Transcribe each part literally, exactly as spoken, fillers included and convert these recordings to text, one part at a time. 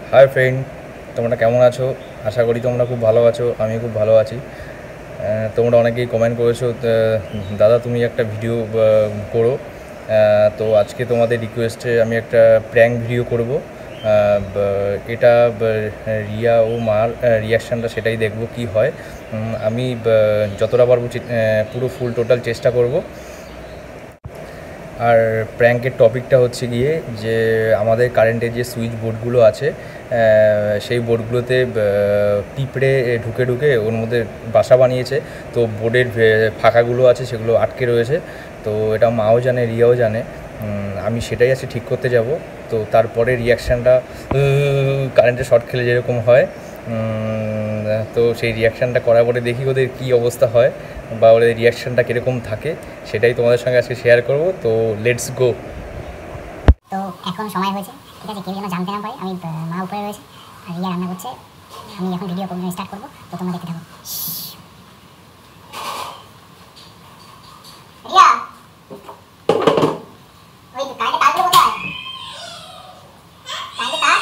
Hi friend, তোমরা কেমন আছো? আশা করি তোমরা খুব ভালো আছো। আমি খুব ভালো আছি। তোমরা অনেকেই কমেন্ট করেছো, দাদা তুমি একটা ভিডিও করো। তো আজকে তোমাদের রিকোয়েস্টে আমি একটা প্র্যাঙ্ক ভিডিও করব। এটা রিয়া ও মার রিয়াকশানটা সেটাই দেখব কি হয়। আমি যতটা পারবো পুরো ফুল টোটাল চেষ্টা করব। আর প্র্যাঙ্কের টপিকটা হচ্ছে গিয়ে যে আমাদের কারেন্টের যে সুইচ বোর্ডগুলো আছে, সেই বোর্ডগুলোতে পিঁপড়ে ঢুকে ঢুকে ওর মধ্যে বাসা বানিয়েছে। তো বোর্ডের ফাঁকাগুলো আছে সেগুলো আটকে রয়েছে। তো এটা মাও জানে, রিয়াও জানে। আমি সেটাই আছে ঠিক করতে যাব। তো তারপরে রিয়াকশানটা কারেন্টের শর্ট খেলে যেরকম হয়, তো সেই রিয়াকশানটা করার পরে দেখি ওদের কী অবস্থা হয় বা ওদের রিয়াকশানটা কীরকম থাকে, সেটাই তোমাদের সঙ্গে আজকে শেয়ার করব। তো লেটস গো। তো এখন সময় হয়েছে, ঠিক আছে, কেউ যেন জানতে না পারে। আমি মা উপরে রয়েছে আর রিয়া রান্না করছে। আমি এখন ভিডিও স্টার্ট করবো, তো তোমরা দেখতে থাকো। রিয়া, ওই কারেন্টের তারগুলো কোথায়? কারেন্টের তার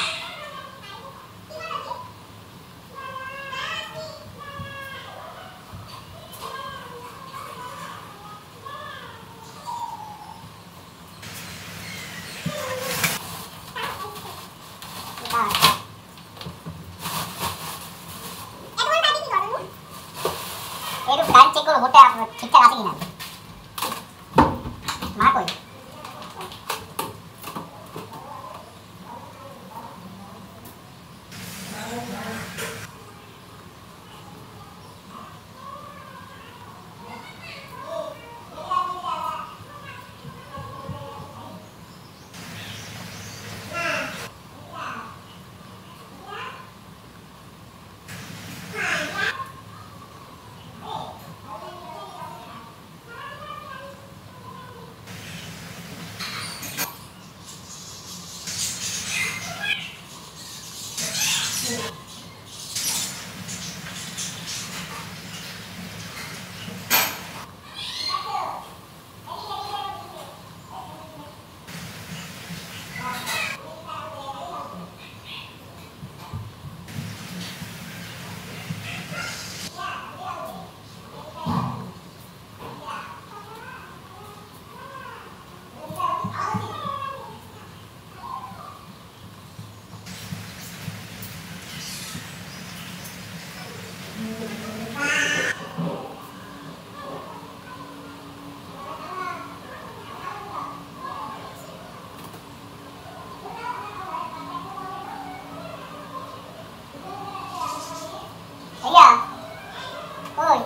একটু কারেন্ট চেক করো, বোর্ডটা ঠিকঠাক আছে কিনা। মা কই? রিয়া কই?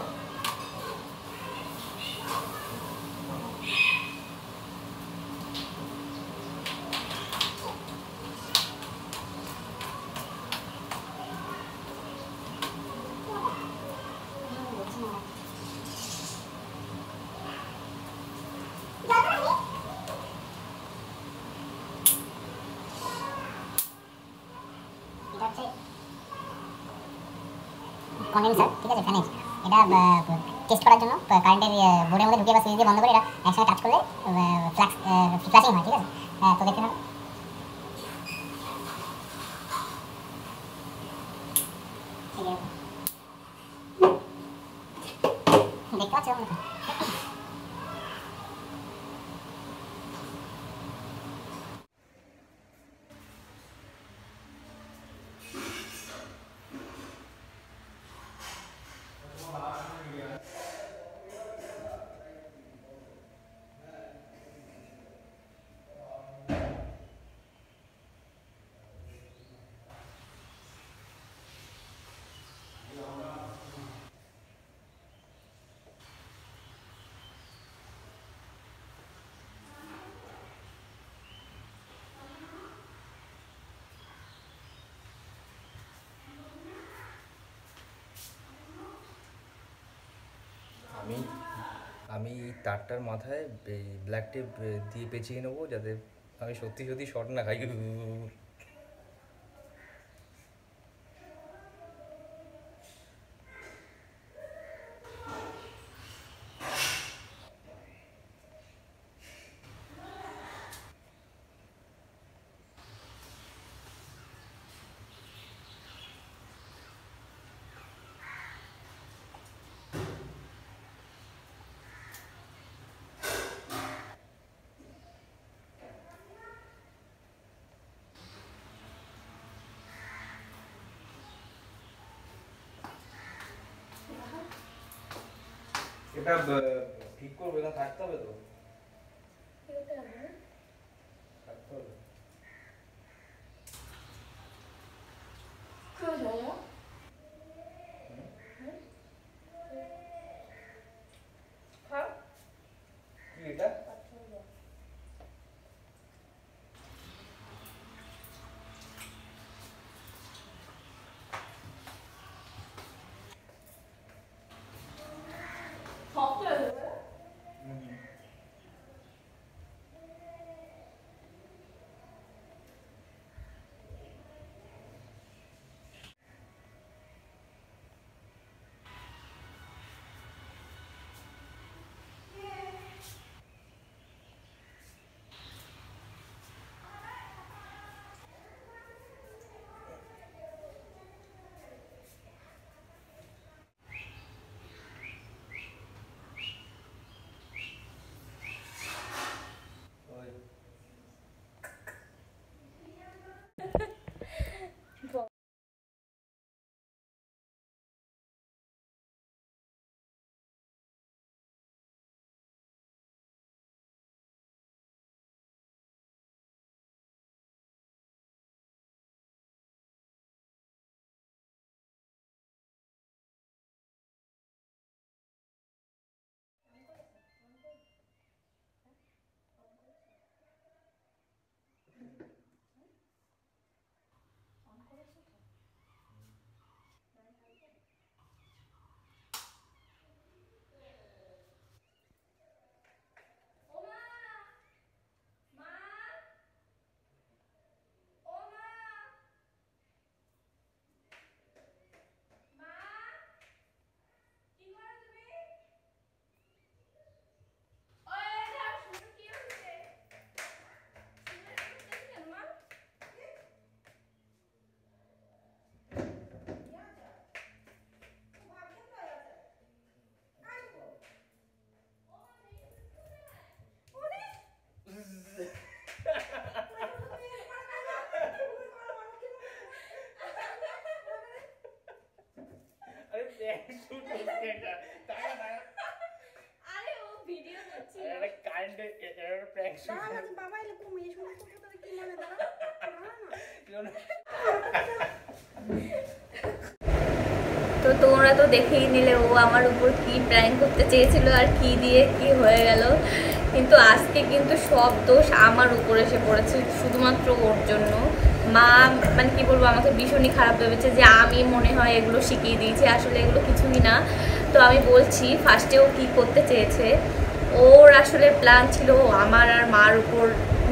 কন্ডেন্সার, ঠিক আছে, ফ্যানের এটা টেস্ট করার জন্য কারেন্টের বোর্ডের মধ্যে ঢুকে বা সুইচ দিয়ে বন্ধ করে এটা একসঙ্গে টাচ করলে ফ্ল্যাক্স ফ্ল্যাশিং হয়, ঠিক আছে। তো দেখতে থাকো। দেখতে পাচ্ছ? আমি আমি তারটার মাথায় ব্ল্যাক টেপ দিয়ে পেঁচিয়ে নেবো, যাতে আমি সত্যি সত্যি শর্ট না খাই। এটা ঠিক করবে না, থাকতে হবে তো থাকতে হবে। কি এটা আরে ও ভিডিও করছিল আরে কারেন্ট এর প্র্যাঙ্ক শুট না মানে বাবা এলে কমে এই সমস্ত কথা কি মানে দাঁড়া না তো তোমরা তো দেখেই নিলে ও আমার উপর কি প্র্যাঙ্ক করতে চেয়েছিল আর কি দিয়ে কি হয়ে গেল। কিন্তু আজকে কিন্তু সব দোষ আমার উপর এসে পড়েছে শুধুমাত্র ওর জন্য। মা মানে কি বলবো আমাকে ভীষণই খারাপ ভেবেছে যে আমি মনে হয় এগুলো শিখিয়ে দিয়েছি, আসলে এগুলো কিছুই না। তো আমি বলছি ফার্স্টে ও কী করতে চেয়েছে, ওর আসলে প্ল্যান ছিল আমার আর মার উপর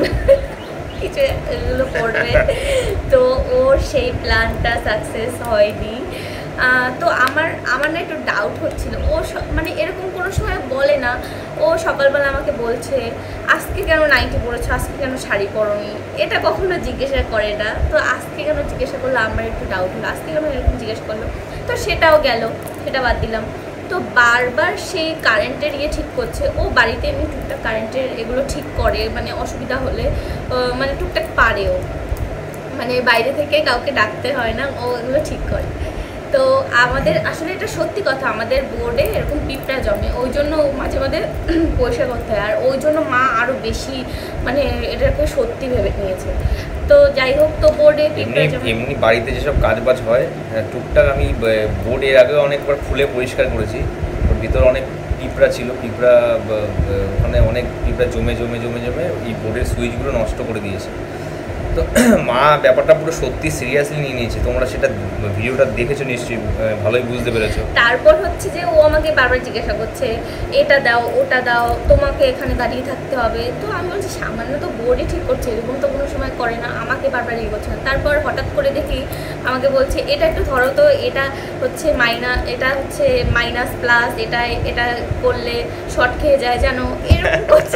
কিছু এগুলো করবে, তো ওর সেই প্ল্যানটা সাকসেস হয়নি। তো আমার আমার না একটু ডাউট হচ্ছিল, ও মানে এরকম কোনো সময় বলে না। ও সকালবেলা আমাকে বলছে আজকে কেন নাইটি পরেছো, আজকে কেন শাড়ি পরোনি, এটা কখনো জিজ্ঞাসা করে না। তো আজকে কেন জিজ্ঞাসা করলো আমার একটু ডাউট হলো, আজকে কেন এরকম জিজ্ঞেস করলো। তো সেটাও গেল, সেটা বাদ দিলাম। তো বারবার সেই কারেন্টের ইয়ে ঠিক করছে। ও বাড়িতে এমনি টুকটাক কারেন্টের এগুলো ঠিক করে, মানে অসুবিধা হলে মানে টুকটাক পারেও, মানে বাইরে থেকে কাউকে ডাকতে হয় না, ও এগুলো ঠিক করে। তো আমাদের আসলে এটা সত্যি কথা, আমাদের বোর্ডে এরকম পিঁপড়া জমে, ওই জন্য মাঝে মাঝে পরিষ্কার করতে হয়। আর ওই জন্য মা আরও বেশি মানে এটাকে সত্যি ভেবে নিয়েছে। তো যাই হোক, তো বোর্ডে পিঁপড়া জমে। এমনি বাড়িতে যেসব কাজবাজ হয় টুকটাক আমি বোর্ড এর আগে অনেকবার খুলে পরিষ্কার করেছি, ওর ভিতরে অনেক পিঁপড়া ছিল, পিঁপড়া ওখানে অনেক পিঁপড়া জমে জমে জমে জমে এই বোর্ডের সুইচগুলো নষ্ট করে দিয়েছে। তো মা ব্যাপারটা পুরো সত্যি সিরিয়াসলি নিয়ে নিয়েছে, তোমরা সেটা ভিডিওটা দেখেছো নিশ্চয়ই, ভালোই বুঝতে পেরেছো। তারপর হচ্ছে যে ও আমাকে বারবার জিজ্ঞাসা করছে এটা দাও ওটা দাও, তোমাকে এখানে দাঁড়িয়ে থাকতে হবে। তো আমি বলছি সামান্য তো বোর্ডই ঠিক করছে, এরকম তো কোনো সময় করে না, আমাকে বারবার ইয়ে করছে না। তারপর হঠাৎ করে দেখি আমাকে বলছে এটা একটু ধরো তো, এটা হচ্ছে মাইনাস, এটা হচ্ছে মাইনাস প্লাস, এটা এটা করলে শর্ট খেয়ে যায় জানো, এরকম করছে।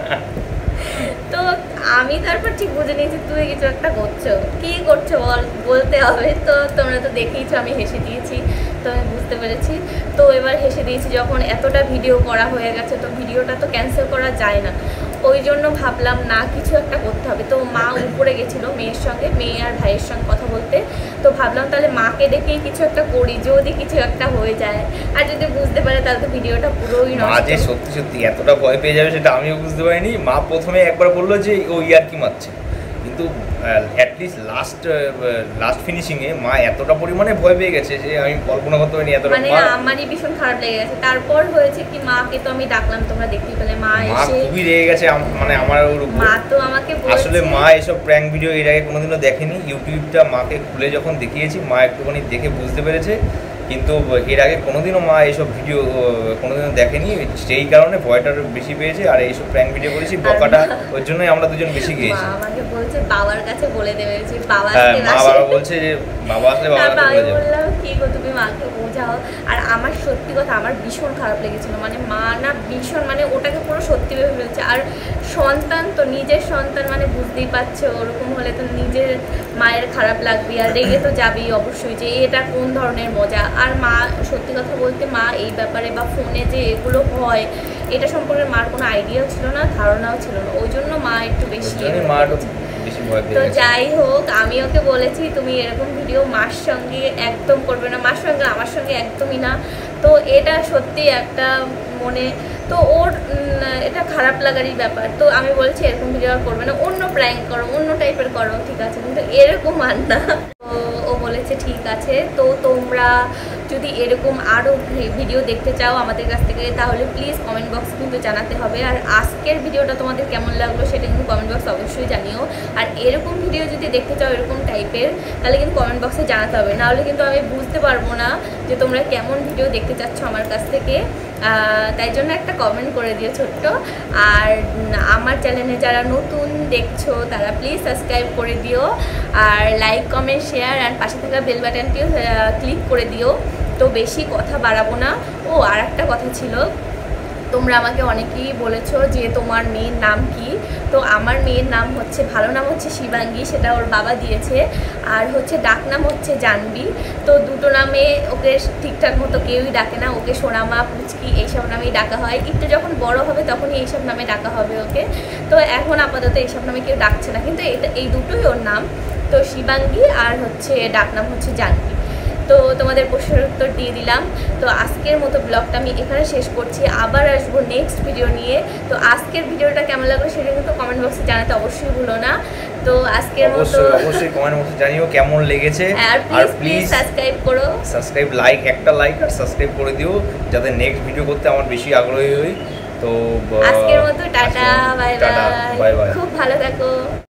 তো আমি তারপর ঠিক বুঝে নিয়েছি তুই কিছু একটা করছো, কি করছো বল, বলতে হবে। তো তোমরা তো দেখেইছো আমি হেসে দিয়েছি। তো তো আমি বুঝতে পেরেছি। তো এবার হেসে দিয়েছি, যখন এতটা ভিডিও করা হয়ে গেছে তো ভিডিওটা তো ক্যান্সেল করা যায় না, ওই জন্য ভাবলাম না কিছু একটা করতে হবে। তো মা উপরে গেছিলো মেয়ের সঙ্গে, মেয়ে আর ভাইয়ের সঙ্গে কথা বলতে, তো ভাবলাম তাহলে মাকে দেখেই কিছু একটা করি, যদি কিছু একটা হয়ে যায়, আর যদি বুঝতে পারে তাহলে তো ভিডিওটা পুরোই মা নষ্ট। যে সত্যি সত্যি এতটা ভয় পেয়ে যাবে সেটা আমিও বুঝতে পারিনি। মা প্রথমে একবার বললো যে ও ইয়ার্কি মারছে, কিন্তু অ্যাটলিস্ট লাস্ট লাস্ট ফিনিশিংয়ে মা এতটা পরিমাণে ভয় পেয়ে গেছে যে আমি কল্পনা করতে পারিনি এতটা। মানে আমারই ভীষণ খারাপ লেগে গেছে। তারপর হয়েছে কি, মাকে তো আমি ডাকলাম, তোমরা দেখতেই পেলে, মা মা এসে খুবই রেগে গেছে আম- মানে আমার ওর উপর। মা তো আমাকে আসলে বলছে, মা এসব প্র্যাঙ্ক ভিডিও এর আগে কোনোদিনও দেখেনি। ইউটিউবটা মাকে খুলে যখন দেখিয়েছি মা একটুখানি দেখে বুঝতে পেরেছে, কিন্তু এর আগে কোনোদিনও মা এইসব ভিডিও কোনোদিনও দেখেনি, সেই কারণে ভয়টা বেশি পেয়েছে। আর এইসব প্র্যাঙ্ক ভিডিও করেছি বকাটা, ওর জন্যই আমরা দুজন বেশি মা গিয়েছি। আমাকে বলছে বাবার কাছে বলে দেবে, যে বাবা হ্যাঁ, আসতে মা আসে। বাবা বলছে যে বাবা আসলে বাবার তারপর কাছে আমি বলে যাবে। বললাম কি গো তুমি মাকে বোঝাও। আর আমার সত্যি কথা আমার ভীষণ খারাপ লেগেছিল, মানে মা না ভীষণ, মানে ওটাকে পুরো সত্যি ভেবে ফেলছে। আর সন্তান তো, নিজের সন্তান মানে বুঝতেই পারছো, ওরকম হলে তো নিজের মায়ের খারাপ লাগবে, আর রেগে তো যাবেই অবশ্যই যে এটা কোন ধরনের মজা। আর মা সত্যি কথা বলতে মা এই ব্যাপারে বা ফোনে যে এগুলো হয় এটা সম্পর্কে মার কোনো আইডিয়াও ছিল না, ধারণাও ছিল না, ওই জন্য মা একটু ওর বেশি জন্যই মা একটু বেশি ভয় পেয়ে তো গেছে। যাই হোক, আমি ওকে বলেছি তুমি এরকম ভিডিও মার সঙ্গে একদম করবে না, মার সঙ্গে আমার সঙ্গে একদমই না। তো এটা সত্যি একটা মনে, তো ওর উম, এটা খারাপ লাগারই ব্যাপার। তো আমি বলছি এরকম ভিডিও আর করবে না, অন্য প্র্যাঙ্ক করো, অন্য টাইপের করো, ঠিক আছে, কিন্তু এরকম আর না। তো ও বলেছে ঠিক আছে। তো তোমরা যদি এরকম আরও ভিডিও দেখতে চাও আমাদের কাছ থেকে তাহলে প্লিজ কমেন্ট বক্সে কিন্তু জানাতে হবে। আর আজকের ভিডিওটা তোমাদের কেমন লাগলো সেটা কিন্তু কমেন্ট বক্সে অবশ্যই জানিও। আর এরকম ভিডিও যদি দেখতে চাও এরকম টাইপের, তাহলে কিন্তু কমেন্ট বক্সে জানাতে হবে, নাহলে কিন্তু আমি বুঝতে পারবো না যে তোমরা কেমন ভিডিও দেখতে চাচ্ছ আমার কাছ থেকে। তাই জন্য একটা কমেন্ট করে দিও ছোট্ট। আর আমার চ্যানেলে যারা নতুন দেখছো তারা প্লিজ সাবস্ক্রাইব করে দিও, আর লাইক কমেন্ট শেয়ার আর পাশে থাকা বেল বাটনটিও ক্লিক করে দিও। তো বেশি কথা বাড়াবো না। ও আর একটা কথা ছিল, তোমরা আমাকে অনেকেই বলেছো যে তোমার মেয়ের নাম কি। তো আমার মেয়ের নাম হচ্ছে, ভালো নাম হচ্ছে শিবাঙ্গী, সেটা ওর বাবা দিয়েছে, আর হচ্ছে ডাক নাম হচ্ছে জাহ্নবী। তো দুটো নামে ওকে ঠিকঠাক মতো কেউই ডাকে না, ওকে সোনামা, পুচকি এইসব নামেই ডাকা হয়। একটু যখন বড় হবে তখনই এইসব নামে ডাকা হবে ওকে। তো এখন আপাতত এইসব নামে কেউ ডাকছে না, কিন্তু এটা এই দুটোই ওর নাম। তো শিবাঙ্গী আর হচ্ছে ডাক নাম হচ্ছে জাহ্নবী। তো তোমাদের প্রশ্নের উত্তর দিয়ে দিলাম। তো আজকের মতো ব্লগটা আমি এখানে শেষ করছি, আবার আসবো নেক্সট ভিডিও নিয়ে। তো আজকের ভিডিওটা কেমন লাগলো সেটা কিন্তু কমেন্ট বক্সে জানাতে অবশ্যই ভুলো না। তো আজকের মতো অবশ্যই অবশ্যই কমেন্ট বক্সে জানিও কেমন লেগেছে। আর প্লিজ প্লিজ সাবস্ক্রাইব করো, সাবস্ক্রাইব, লাইক, একটা লাইক আর সাবস্ক্রাইব করে দিও যাতে নেক্সট ভিডিও করতে আমার বেশি আগ্রহী হই। তো আজকের মতো tata, bye tata, bye bye. Bye, খুব ভালো থাকো।